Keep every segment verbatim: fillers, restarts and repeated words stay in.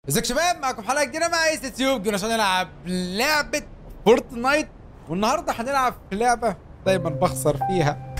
ازيك شباب، معكم حلقه جديده مع ايس تيوب. جينا عشان نلعب لعبه فورتنايت، والنهارده هنلعب في لعبه دايما بخسر فيها.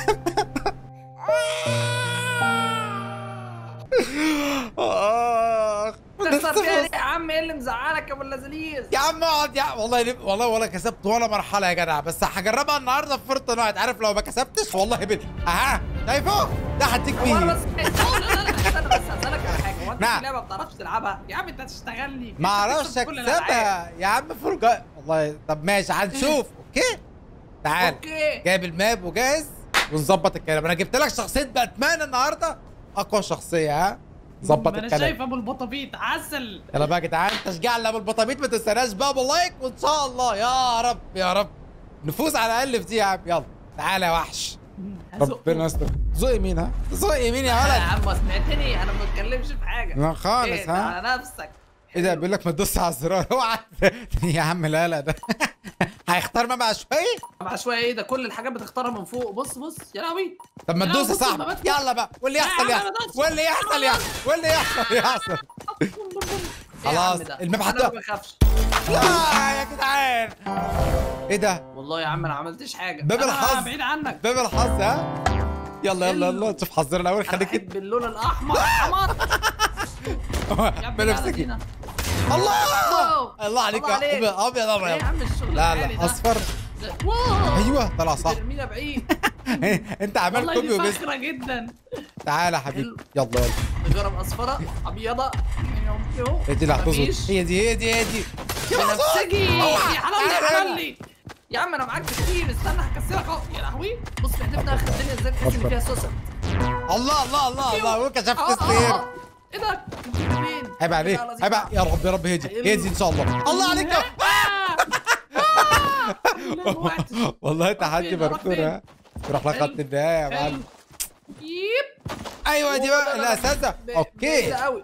اخ تخسر فيها ليه يا عم؟ ايه اللي مزعلك يا ابو اللذيذ؟ يا عم اقعد يا والله ليه؟ والله ولا كسبت ولا مرحله يا جدع، بس هجربها النهارده في فورتنايت. عارف لو ما كسبتش والله بال اها شايفه ده هديك فيه. هو انا بس لا لا لا استنى بس هسألك على حاجه، هو انت نعم. في لعبه ما بتعرفش تلعبها؟ يا عم انت هتشتغلني ما اعرفش اكسبها يا عم فرجة والله. طب ماشي هنشوف. اوكي تعال. اوكي جايب الماب وجاهز ونظبط الكلام. انا جبت لك شخصيه باتمان النهارده، اقوى شخصيه. ها ظبط انا الكلام. شايف ابو البطابيط عسل. يلا بقى يا جدعان، تشجيع لابو البطابيط، ما تنساناش بقى باللايك، وان شاء الله يا رب يا رب نفوز على الاقل في دي. يا عم يلا تعالى يا وحش. ربنا يستر. زقي مين؟ ها زقي مين يا يا ولد؟ عم سمعتني، انا ما بتكلمش في حاجه. لا خالص. إيه ها على نفسك. ايه ده؟ بيقول لك ما تدوس على الزرار. اوعى يا عم. لا لا ده هيختار ماب عشوائي. مع شويه ايه ده؟ كل الحاجات بتختارها من فوق. بص بص يا لهوي. طب ما لا، تدوس يا بص صاحبي. المبات. يلا بقى واللي يحصل لا يا عم يحصل أنا دوست. واللي يحصل يحصل واللي يحصل يحصل. خلاص الماب انا هتقف. ما بخافش. لا يا جدعان ايه ده؟ والله يا عم انا ما عملتش حاجه. باب أنا الحظ. بعيد عنك. باب الحظ. ها يلا يلا يلا نشوف حظنا الاول. خليك خليك باللون الاحمر. حمر يا ابني بنفسك. الذين. الله الله عليك الله عليك. يا ابيض ابيض ايه يا ابيض. عم الشغل لا العالي لا ده؟ اصفر. واو ايوه طلع صح. ترمينا بعيد. انت عمال والله كوبي دي وبيست. فخرة جدا. تعالى يا حبيبي يلا يلا. نجرب اصفرة ابيضة. هي دي اللي هتظبط. مفيش. هي دي هي دي هي دي. بنفسجي أوعى. يا حلال تعالى يا هنا. حلال. يا عم انا معاك كتير، استنى هكسرك اهو. يا لهوي بص بهدفنا اخر الدنيا ازاي تحس ان فيها سوسة. الله الله الله الله وكشفت آه، آه، السير. آه. ايه ده؟ كنت فين؟ عيب عليك عيب عليك. يا رب يا رب هدي هدي ان شاء الله. الله عليك يا- والله تحدي فين؟ راح مركور. فين؟ ها تروح لخط النهايه يا معلم. ييب. ايوه دي بقى الاساسه. اوكي قوي.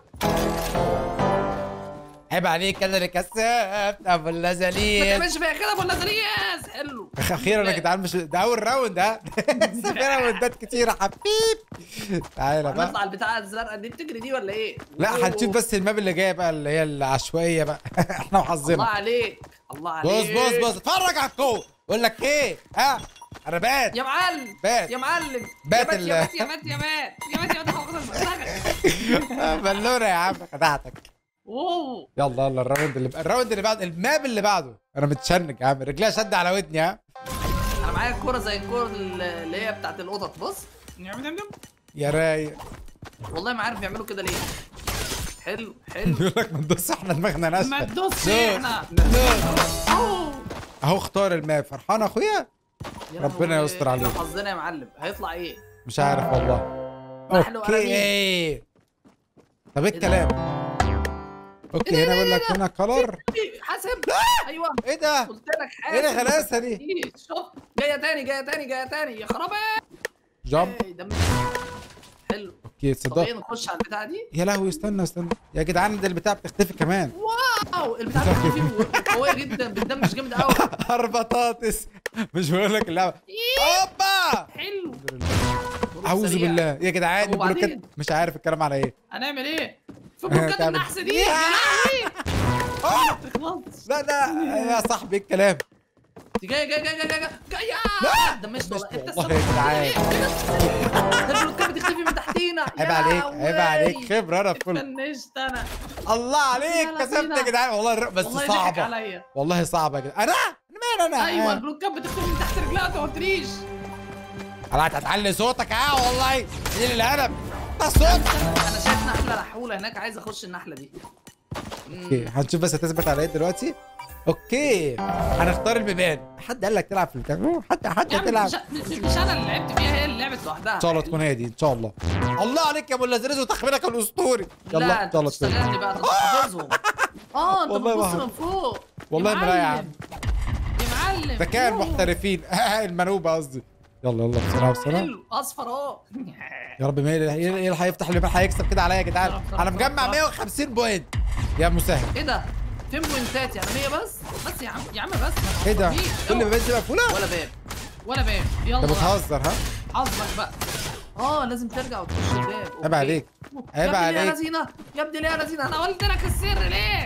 عيب عليك انا اللي كسبت ابو ما اللذيذ. تعملش فيها كده ابو اللذيذ. حلو. اخيرا يا جدعان، مش ده اول راوند. ها لسه في راوندات كتير يا حبيب. تعالى بقى. هنطلع البتاعه الزرقاء دي بتجري دي ولا ايه؟ لا هنشوف بس الماب اللي جايه بقى، اللي هي العشوائيه بقى. احنا الله وحظنا. عليك الله بص عليك. بص بص اتفرج على القوه. بقول لك ايه؟ ها انا بات يا معلم بات. يا معلم بات يا ال- بات يا بات يا بات يا بات يا بات هاخد المساحه. بلوره يا عم خدعتك. اوه يلا يلا الراوند اللي الراوند اللي بعد الماب اللي بعده. انا متشنج يا عم، رجليها شد على ودني. ها انا معايا كوره زي الكوره اللي هي بتاعت القطط. بص يا رايق. والله ما عارف يعملوا كده ليه. حلو حلو. بيقول لك ما تدوس، احنا دماغنا ناشفه. ما تدوسش دوس. احنا. دوس. أوه. اهو اختار الماب. فرحان اخويا. يا ربنا لهوي. يستر عليك. إحنا حظنا يا معلم. هيطلع ايه؟ مش عارف والله. نحل اوكي وقلمين. طب ايه الكلام؟ اوكي إيه هنا ده؟ بقول لك إيه ده؟ هنا كلر. حاسب. ايوه ايه ده؟ قلت لك حاسب. ايه الغلاسه دي؟ إيه، شوف جايه تاني جايه تاني جايه تاني يا خرابي. جامب. إيه، دم. حلو. اوكي طب ايه تصدق. نخش على البتاعه دي؟ يا لهوي استنى استنى يا جدعان، ده البتاع بتختفي كمان. واو البتاعه دي فيه قويه جدا، بتدمج جامد قوي. بطاطس. مش بقول لك اللعبه. اوبا حلو. اعوذ سريع. بالله يا جدعان. طب وبعدين؟ البلوكات مش عارف الكلام على ايه. هنعمل ايه؟ في بلوكات تعمل- النحس دي يا لهوي. آه! ما تخلصش. لا لا يا صاحبي الكلام. دي جايه جايه جايه جايه جايه. لا! دمشت والله. انت والله يا جدعان. ده البلوكات بتختفي من تحتينا. عيب عليك عيب عليك. خبره انا فل. فنشت انا. الله عليك يلا كسبت بينا. يا جدعان والله. الر- بس والله ضحك صعبه عليا. والله صعبه يا جدعان. انا انا مين انا؟ ايوه آه. البلوكات بتختفي من تحت رجلها ما قلتليش. انا هتعلي صوتك. اه والله ايه اللي القلم ده الصوت. انا شايف نحله رحوله هناك، عايز اخش النحله دي. اوكي هنشوف بس هتثبت على ايه دلوقتي. اوكي هنختار البيبان. حد قال لك تلعب في البتاع؟ حد حد يا عم تلعب مش, مش, مش انا اللي لعبت فيها، هي اللي لعبت لوحدها. ان شاء الله تكون هي دي ان شاء الله. الله عليك يا ابو اللذيذ وتخمينك الاسطوري. لا يلا انت يلا بتشتغلني بقى، انت حافظهم. اه انت والله بتبص ما من فوق. والله ما لا يا عم. يا معلم ذكاء أوه. المحترفين. المنوبه قصدي. يلا يلا بسرعه بسرعه. حلو اصفر اهو. يا رب مين اللي ايه اللي هيفتح اللي هيكسب كده عليا يا جدعان. بسرعة، انا بسرعة، مجمع بسرعة. مية وخمسين بوينت يا مسهل. ايه ده؟ فين بوينتات يعني؟ مية بس؟ بس يا عم يا عم بس. ايه ده؟ مفيش. كل البيبان دي مقفوله؟ ولا باب ولا باب. يلا انت بقى. بتهزر ها؟ حظك بقى. اه لازم ترجع وتخش الباب. عيب عليك عيب يا ابني ليه يا عليك. لذينه يا ابني ليه يا لذينه؟ انا قلت لك السر ليه؟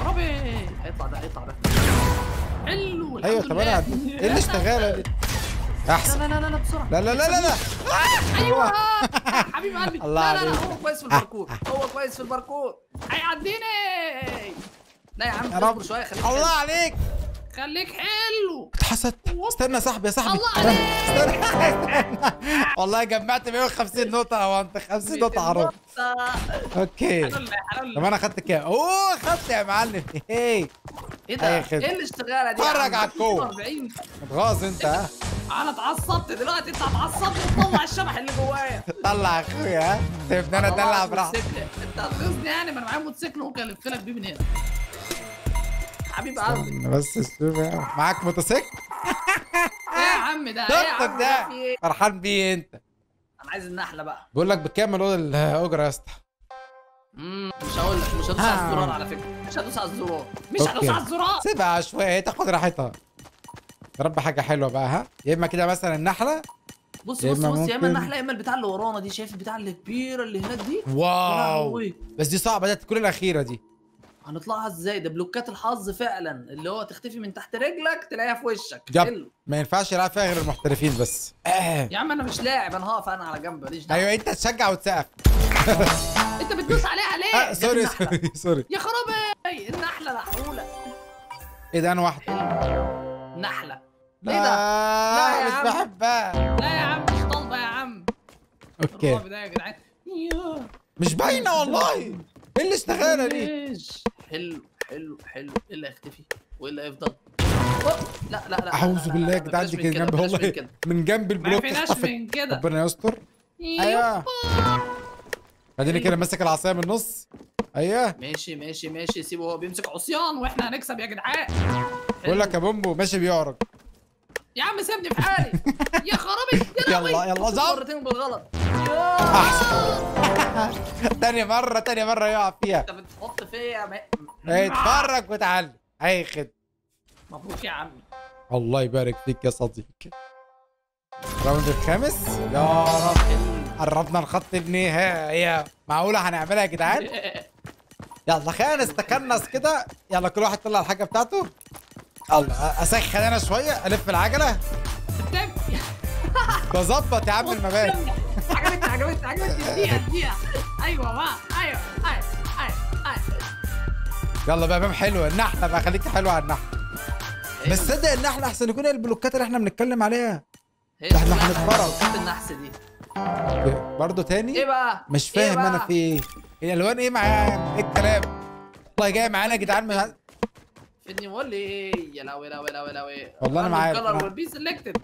خرابي. هيطلع ده هيطلع ده. حلو الحمد ايوه طب لله. انا ايه اللي اشتغاله دي؟ احسن. لا لا لا لا بسرعه. لا لا لا لا لا ايوه حبيب قلبي. الله لا لا لا عليك. هو كويس في الباركور، هو كويس في الباركور. هيعديني. لا يا عم يا رب. اصبر شويه. خليك الله حلو. عليك. خليك حلو. اتحسدت. استنى يا صاحبي يا صاحبي. الله عليك. استنى استنى. والله جمعت مية وخمسين نقطة يا وانت خمسين نقطة عروض. اوكي. حلو حلو. طب انا خدت كام؟ اوه خدت يا معلم. ايه ايه ده؟ أي خدمة. ايه الاشتغاله دي؟ اتفرج على الكورة. أربعين. متغاظ انت ها؟ انا اتعصبت دلوقتي. انت اتعصبت وتطلع الشبح اللي جوايا. طلع يا اخويا ها؟ سيبني انا ادلع براحتي. انت هتغيظني يعني؟ ما انا معايا موتوسيكل ممكن الف لك بيه من هنا. حبيب قلبي. بس شوف معاك موتوسيكل؟ ايه يا عم ده؟ ايه يا ضغطك عم ده في ايه؟ فرحان بيه انت. انا عايز النحله بقى. بقول لك بكام الاوضه الاجره يا اسطى؟ امم مش هقول لك، مش هدوس على الزرار على فكره، مش هدوس على الزرار، مش أوكي. هدوس على الزرار. سيبها عشوائي تاخد راحتها. يا رب حاجه حلوه بقى ها؟ يا اما كده مثلا النحله. بص يا بص إما بص، يا اما ممكن- النحله يا اما البتاع اللي ورانا دي. شايف البتاع الكبيره اللي هناك دي؟ واو لهوي. بس دي صعبه، ده تكون الاخيره دي. هنطلعها ازاي؟ ده بلوكات الحظ فعلا، اللي هو تختفي من تحت رجلك تلاقيها في وشك. جاب حلو. ما ينفعش يلعب فيها غير المحترفين بس. آه. يا عم انا مش لاعب، انا هقف انا على جنب ماليش دعوه. ايوه انت تشجع وتسقف. انت بتدوس عليها ليه؟ آه جت سوري النحلة. سوري سوري. يا خرابي النحله محوله. ايه ده انا واحده؟ حلو. نحله. لا ايه ده؟ لا يا مش عم. بحبها. لا يا عم مش طالبه يا عم. اوكي الرعب ده يا جدعان. ياه. مش باينه والله. ايه اللي اشتغاله دي؟ ليش؟ حلو حلو حلو. ايه اللي هيختفي؟ وايه اللي هيفضل؟ أوه. لا لا لا اعوذ بالله يا جدعان دي كانت جنبي والله، من جنب ما البلوك فيناش اختفت. من كده. ربنا يستر. ايوه خليني كده ماسك العصايه من النص. ايوه ماشي ماشي ماشي. سيبه هو بيمسك عصيان واحنا هنكسب يا جدعان. بقول لك يا بومبو ماشي بيعرج. يا عم سيبني في حالي. يا خرابي. يا يلا لهوي. يلا زم. مرتين بالغلط. احسن. تاني مره تاني مره يقع فيها. انت بتحط فيا م... اتفرج وتعلم. اي خد. مبروك يا عمي. الله يبارك فيك يا صديقي. الراوند الخامس يا رب. قربنا الخط النهائي. معقوله هنعملها يا جدعان؟ يلا خلينا نستكنس كده. يلا كل واحد طلع الحاجه بتاعته. يلا اسخن انا شويه الف العجله. بتبكي. بظبط يا عم المبادئ. عجبتني عجبتني عجبتني. اديها اديها. ايوه بقى ايوه ايوه ايوه ايوه. يلا بقى باب حلو. النحله بقى خليك حلو على النحله. بس صدق النحله احسن يكون البلوكات اللي احنا بنتكلم عليها. هي احنا كلها هنتفرج. بلوكات النحس دي. برضه تاني؟ ايه بقى؟ مش إيه فاهم انا بقى؟ في ايه؟ الالوان ايه معايا؟ ايه الكلام؟ والله جاي معانا يا جدعان مش عارف- فيدني بقول لي ايه؟ يا لهوي لهوي لهوي لهوي. والله أنا معاك. الكلر والبي سيلكتد.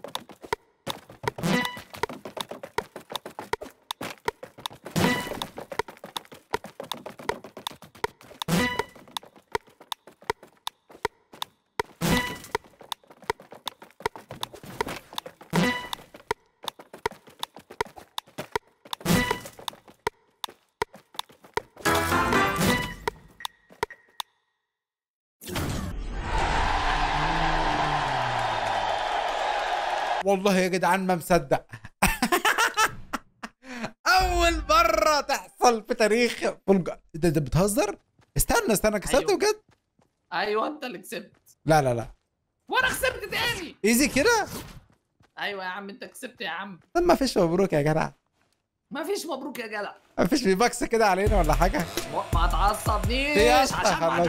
والله يا جدعان ما مصدق. اول مره تحصل في تاريخ فولج. ده, ده بتهزر؟ استنى استنى كسبت أيوة. بجد؟ ايوه انت اللي كسبت. لا لا لا وانا كسبت تاني. ايزي كده؟ ايوه يا عم انت كسبت يا عم. طب ما فيش مبروك يا جدع. ما فيش مبروك يا جدع. ما فيش بيبكس كده علينا ولا حاجه؟ ما تعصبنيش يا اسطى عشان خلاص.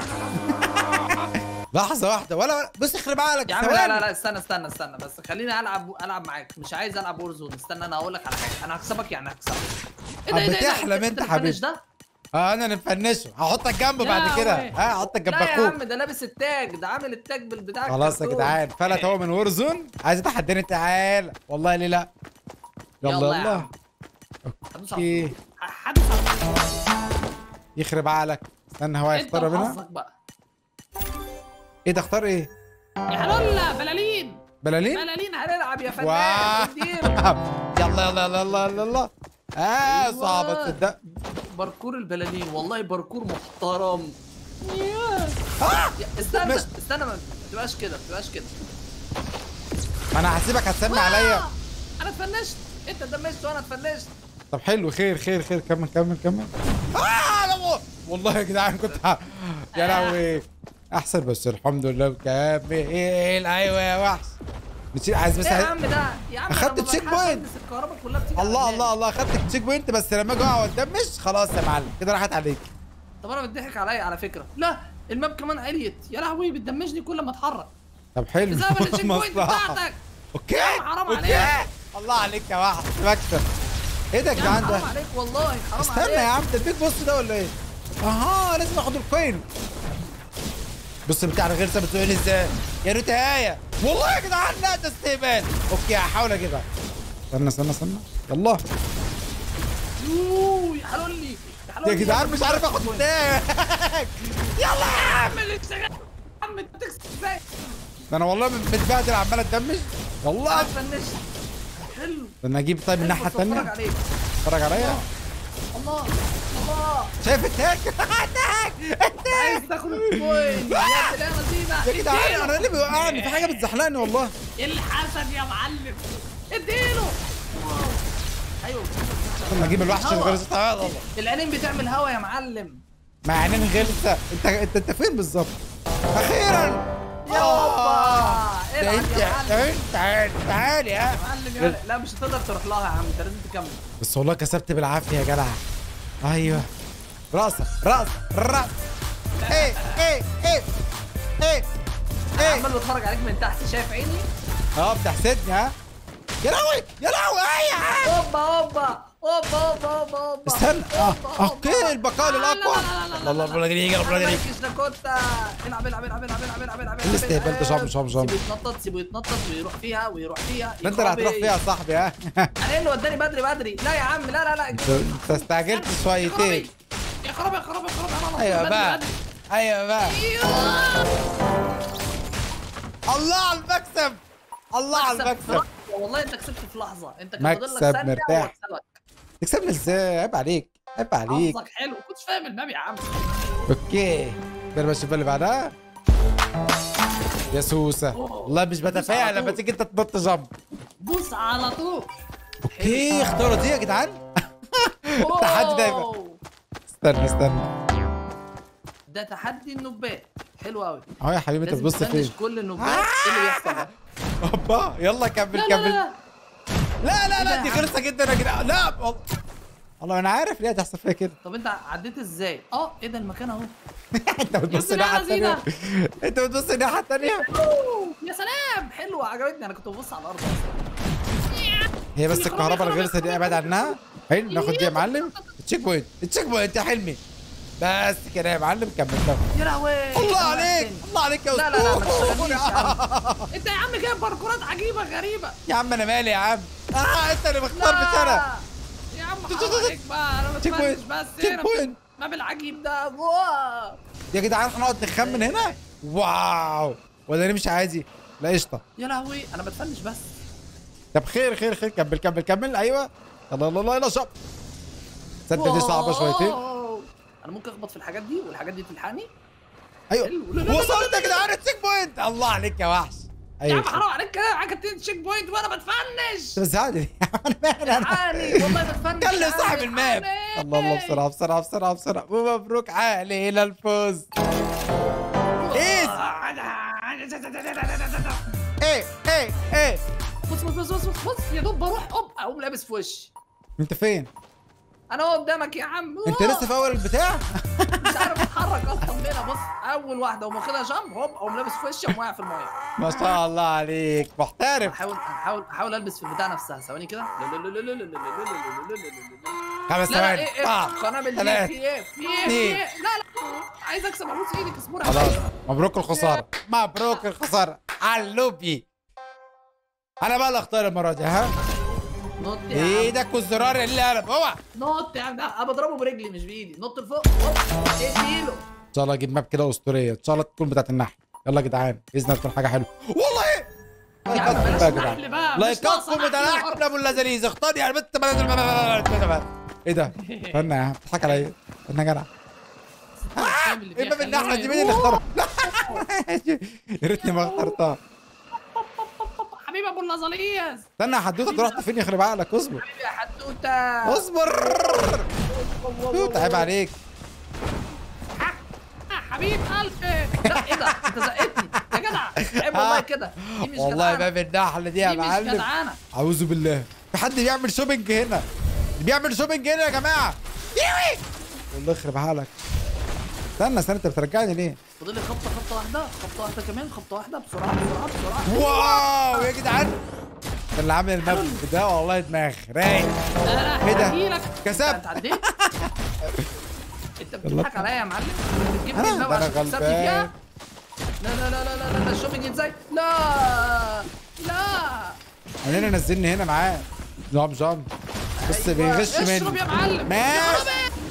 لحظه واحده ولا ولا- بص اخرب عقلك. يا عم لا لا لا استنى استنى استنى بس خليني العب العب معاك. مش عايز العب وورزون. استنى انا هقول لك على حاجه. انا هكسبك يعني هكسبك. ايه ده ايه ده إيه ده؟ بتحلم انت بتفنش حبيبي. ده؟ اه انا اللي مفنشه. هحطك جنبه يا بعد كده. وي. ها هحطك جنب لا يا اخوك. عم ده لابس التاج. ده عامل التاج بالبتاع. خلاص يا الكرتون. جدعان فلت هو من ورزون. عايز تحداني تعال. والله ليه لا. يلا يلا يا يلا. عم. هدوس على اوكي طول. هدوس على طول. يخرب عقلك. استنى هو انت هيختار منها. وحظك بقى. ايه ده اختار ايه؟ يا حلوله بلالين. بلالين؟ بلالين هنلعب يا فنان. واو. اديله. يلا يلا يلا يلا يلا يلا. اه أيوة. صعبة تصدق. باركور البلالين والله باركور محترم. آه! يا- استنى مش- استنى ما تبقاش كده ما تبقاش كده. ما انا هسيبك هتسمي عليا. آه! انا اتفنشت. انت اتدمجت وانا اتفنشت. طب حلو خير خير خير كمل كمل كمل. اه اوه والله يا جدعان كنت ه- يا لهوي احسن بس الحمد لله كامل. ايوه يا وحش مش عايز بس ايه يا ه- عم ده يا عم أخدت أنا ما تشيك بلحقش بوينت. ألبس الكهرباء كلها بتيجي على الله دماغي. الله الله خدت تشيك بوينت بس لما اجي اقع واتدمش خلاص يا معلم كده راحت عليك. طب انا بتضحك عليا على فكره. لا الماب كمان عليت يا لهوي بتدمجني كل ما اتحرك طب حلو بسبب التشيك بوينت مصلحة. بتاعتك. اوكي يا عم حرام اوكي عليك. الله عليك يا وحش مكسب. ايه ده يا يا جدعان عم ده؟ حرام عليك والله حرام استنى عليك. يا عم ده البيج بوس ده ولا ايه؟ اها لازم اخد الكوين. بص بتاع الغرزه بتقول ازاي؟ يا ريتهايه والله يا جدعان لا ده استهبال. اوكي هحاول اجيبها. استنى استنى استنى يلا يوه يا حلولي يا جدعان مش عارف اخد التاج. يلا يا عم عم اللي اشتغل يا عم انت بتكسب ازاي؟ ده انا والله متبهدل عمال اتدمج. يلا عارف فنش حلو. استنى اجيب طيب من الناحيه اتفرج الثانيه. عليك. اتفرج عليا. الله الله شايف التاج؟ التاج عايز تاخد الكوين يا سلام يا جدعان انا إيه اللي بيوقعني في حاجه بتزحلقني والله. الحسد يا معلم اديله. ايوه لما اجيب الوحش هوا. الغرزه تعالى والله. العينين بتعمل هوا يا معلم. مع عينين غلسه. انت انت انت فين بالظبط؟ اخيرا يا آه. بابا ده العب انت يا معلم. ده انت تعال تعال يا يا معلم يا لا مش هتقدر تروح لها يا عم انت لازم تكمل. بس والله كسبت بالعافيه يا جدع. ايوه راسك راسك راس. ايه ايه ايه ايه انا ايه عمال بتفرج عليك من تحت شايف عيني. اه بتحسدني ها. يا لهوي يا لهوي ايه يا عم. اوبا اوبا اوبا اوبا اوبا اوبا استنى اه أوبا، أوبا. اوكي البقاء لا، لا، للاقوى. لا، لا، لا، لا، الله لا. الله يجري الله يجري. مالكش داكوتا. العب العب العب العب العب العب العب إيه الاستهبال ده؟ شام شام شام. سيبه يتنطط سيبه يتنطط ويروح فيها ويروح فيها. ده انت اللي هتروح فيها يا صاحبي ها. انا ايه اللي وداني بدري بدري؟ لا يا عم لا لا لا انت انت استعجلت شويتين. يا خرابي يا خرابي يا خرابي انا على طول ايوه بدري بقى بدري. ايوه بقى. أيوه. الله على المكسب الله على مكسب في المكسب. لحظة. والله انت كسبت في لحظه انت كان فاضل لك مكسب ثانيه مرتاح. واكسبك. تكسبني ازاي؟ عيب عليك عيب عليك. حظك حلو كنتش فاهم الماب يا عم. اوكي ده انا بشوف اللي بعدها. يا سوسه والله مش بتفائل لما تيجي انت تنط جنب. بص على طول. اوكي اختاروا دي يا جدعان. التحدي دايما. أوه. استنى استنى ده تحدي النوبات حلو قوي. اهو يا حبيبي انت لازم بتبص تفنش فين؟ كل النوبات ايه اللي بيحصل ده؟ هوبا يلا كمل لا لا كمل. لا لا لا إيه لا ده دي يا عم؟ غلسه جدا يا جدعان. لا والله والله انا عارف ليه هتحصل فيها كده. طب انت عديت ازاي؟ اه ايه ده المكان اهو. انت بتبص يا الناحيه سلام يا الثانيه. انت بتبص الناحيه الثانيه. أوه، يا سلام حلوه عجبتني انا كنت ببص على الارض اصلا. هي بس يا خرابي، الكهرباء يا خرابي، الغلسه دي يا ابعد خرابي. عنها. حلو ناخد دي يا معلم. التشيك بوينت التشيك بوينت يا حلمي. بس كده يا معلم كمل كمل. يا لهوي الله عليك الله عليك يا لا لا لا ما اسطوره. تشتغلنيش يا عم. انت يا عم جايب باركورات عجيبه غريبه. يا عم انا مالي يا عم. اه انت اللي مختار مش انا. يا عم حرام عليك بقى انا تشيك بتفنش بوينت بس تشيك هنا بوينت. الماب العجيب ده. واو. يا جدعان هنقعد نخمن هنا. واو ولا نمشي عادي؟ لا قشطه. يا لهوي انا بتفنش بس. طب خير خير خير كمل كمل كمل. ايوه يلا يلا يلا يلا شط. تصدق دي صعبه شويتين. واو. انا ممكن اخبط في الحاجات دي والحاجات دي تلحقني. ايوه حلو. لا، لا، لا، لا، وصلت لا، يا جدعان التشيك بوينت. الله عليك يا وحش. يا عم ايوه حرام عليك كده معاك اتنين تشيك بوينت وانا بتفنش. بس عادي يا عم انا مالي انا. عاني والله بتفنش. كلم صاحب عاني، الماب. عاني. الله الله بسرعه بسرعه بسرعه بسرعه ومبروك عالي الى الفوز. ايز ايه ايه ايه. بص بص بص بص بص يا دوب بروح اوب اقوم لابس في وشي. انت فين؟ انا اهو قدامك يا عم. انت لسه في اول البتاع؟ مش عارف اتحرك اصلا بينا. بص اول واحده اقوم واخدها جامب هوب اقوم لابس في وشي اقوم واقع في المايه. ما شاء الله عليك محترف. هحاول هحاول هحاول البس في البتاع نفسها ثواني كده. خمس لا لا ثواني. ايه ايه اه قنابل دي ثلاث في ايه في ايه في اثنين. ايه لا لا عايز اكسب ابوس ايدك اصبري. خلاص مبروك الخساره مبروك الخساره علوبي. انا بقى اللي اختار المره دي ها. نط يا عم ايدك والزرار اللي قلب اوعى. نط يا عم. لا انا بضربه برجلي مش بايدي. نط لفوق هوب اديله. ان شاء الله اجيب ماب كده اسطوريه ان شاء الله تكون بتاعت النحل. يلا يا جدعان باذن الله تكون حاجه حلوه والله. ايه يا عم لايكاتكم بلاش بقى يا نحل جدعان بقى. مش لايكاتكم ناقصة نحل متلاحم ابو اللذيذ. اختار يا بنت بلد. ايه ده؟ استنى يا عم بتضحك عليا. استنى يا جدع. ايه باب النحله دي مين اللي اختارها؟ يا ريتني ما اخترتها. حبيبي ابو النظريات. استنى يا حدوته رحت فين يخرب عقلك. اصبر حبيبي يا حدوته. اصبر. توت عيب عليك. حبيب قلبي. لا ايه ده؟ انت زقتني يا جدع. عيب والله كده. دي مش والله جدعانة. باب النحل دي يا دي مش معلم. جدعانة. اعوذ بالله، في حد بيعمل شوبينج هنا؟ بيعمل شوبينج هنا يا جماعه. يوي والله يخرب حالك. استنى استنى، انت بترجعني ليه؟ فاضل لي خبطه خبطه واحده، خبطه واحده كمان، خبطه واحده بسرعه بسرعه بسرعه. واو يا جدعان، اللي عامل الماب ده والله دماغ رايق. ايه ده؟ كسبت. انت عديت. انت بتضحك عليا يا معلم. انت بتجيب لي انا الماب ده انا عشان تكسبني فيها. غلبان. لا لا لا لا لا لا الشوبينج ازاي؟ لا لا خلينا نزلني هنا معاه. جامب جامب بس أيوة. بيغش مني. اشرب يا معلم. ماشي.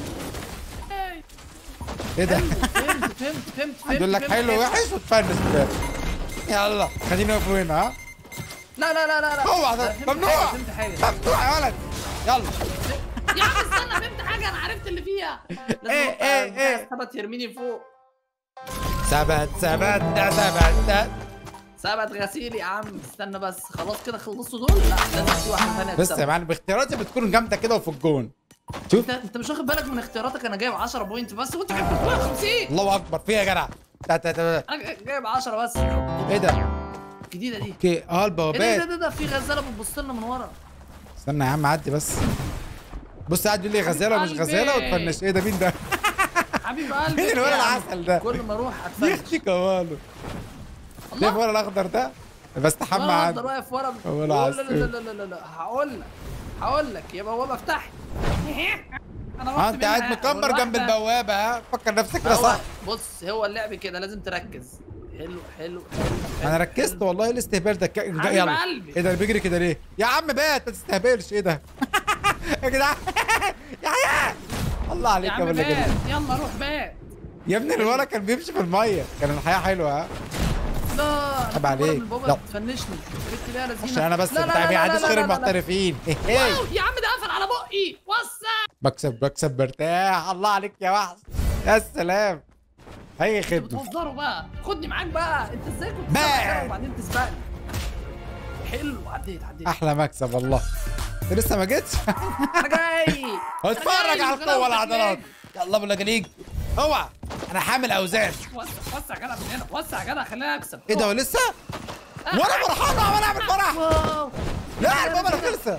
ايه ده؟ فهمت فهمت فهمت فهمت. يقول لك حلو وحش وتفنش كده. يلا خلينا نقف هنا. ها لا لا لا لا لا اوعى ده فهمت ممنوع. حاجة، فهمت حاجه. ممنوع يا ولد. يلا يا عم استنى، فهمت حاجه، انا عرفت اللي فيها. لازم إيه، أبقى إيه، بتاع إيه. الثبت يرميني فوق. ثبت ثبت ده ثبت ده. ثبت غسيل يا عم. استنى بس، خلاص كده خلصوا دول. لا لازم في واحده ثانيه. بس يا معلم اختياراتي بتكون جامده كده وفي الجون. شوف انت انت مش واخد بالك من اختياراتك؟ انا جايب عشرة بوينت بس وانت جايب ثلاثمية وخمسين. الله اكبر فيها يا جدع. تا- تا- تا- انا جايب عشرة بس. ايه ده؟ الجديده دي. اوكي اه ايه ده البوابات. ده ده, ده في غزاله بتبص لنا من ورا. استنى يا عم عدي بس. بص قاعد يقول لي غزاله ومش غزاله وتفنش. ايه ده؟ مين ده؟ حبيب قلبي. مين الولد العسل ده؟ كل ما اروح اتفرج. يختي كماله. شايف الولد الاخضر ده؟ بستحمى انا عنده. اقدر واقف ورا. هو لا العسل. لا لا لا لا لا هقول لك هقول لك يا بوابه افتحي. انا اه انت قاعد مكمر جنب البوابه. ها فكر نفسك كده صح. بص هو اللعب كده لازم تركز. حلو حلو حلو. انا ركزت والله. ايه الاستهبال ده؟ ك- يلا قلبي. ايه ده اللي بيجري كده ليه؟ يا عم بات ما تستهبلش. ايه ده؟ يا جدعان يا يا الله عليك يا يا عم ابن الجدع. بات، يلا روح بات. يا ابني الولد كان بيمشي في الميه. كان الحياه حلوه. ها لا عيب عليك. البابا لا. تفنشني. جبت ليها لذينه. عشان انا بس لا لا بتاع لا ما لا يعديش لا غير لا لا. المحترفين. واو، ايه يا عم ده قفل على بقي. وسع. بكسب بكسب مرتاح. الله عليك يا وحش. يا سلام. اي خدمه. بتهزروا بقى. خدني معاك بقى. انت ازاي كنت بقى. سابق وبعدين تسبقني؟ حلو عديت عديت. احلى مكسب والله. انت لسه ما جيتش؟ انا جاي. اتفرج على القوه والعضلات. يلا ابو لجليج. اوعى انا حامل اوزان. وسع وسع يا جدع من هنا. وسع يا جدع خليني اكسب. ايه ده ولسه؟ وانا فرحان وانا اعمل فرح. واو. لا البابا انا خلصت.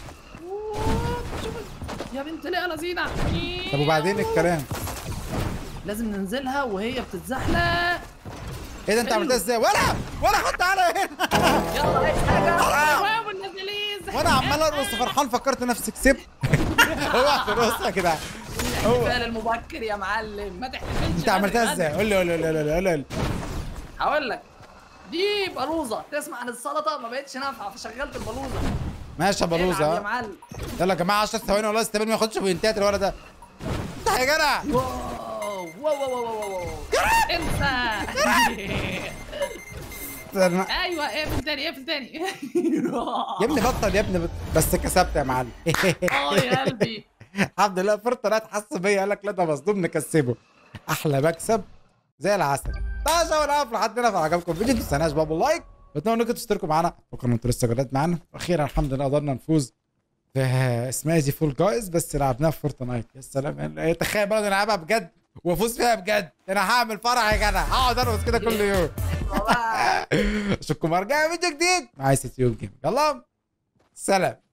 يا بنت ليه لذينه. طب وبعدين الكلام؟ لازم ننزلها وهي بتتزحلق. ايه ده انت عملتها ازاي؟ ولا ولا خد تعالى هنا. يلا اي حاجه. حرام. واو النزليز. وانا عمال ارقص فرحان فكرت نفسي كسبت. اوعى ترقص يا جدعان. الاحتفال المبكر يا معلم. ما تحتفلش. انت عملتها ازاي؟ قول لي قول لي قول لي قول لي. هقول لك. دي بلوزه تسمع عن السلطه ما بقتش نافعه فشغلت البلوزه. ماشي يا العب يا بلوزه. معلم. يلا يا جماعه عشر ثواني والله استقبل ما ياخدش بوينتات الولد ده. افتح يا جدع. واو واو واو واو واو. انسى. استنى. ايوه اقفل تاني اقفل تاني. يا ابني بطل يا ابني بط- بس كسبت يا معلم. اه يا قلبي. الحمد لله فرطة حس بيا قال لك لا ده مصدوم نكسبه. احلى مكسب زي العسل. طيب يا شباب لحد هنا فعجبكم الفيديو ما تنسوناش بقى باللايك. واتمنى انكم تشتركوا معانا وكان انتوا لسه جداد معانا. واخيرا الحمد لله قدرنا نفوز في اسمها دي فول جايز بس لعبناها في فورتنايت. يا سلام يعني تخيل بقى نلعبها بجد وافوز فيها بجد. انا هعمل فرح يا جدع. هقعد ارقص كده كل يوم. اشوفكم ارجع فيديو جديد مع سيتيوب جيم. يلا سلام.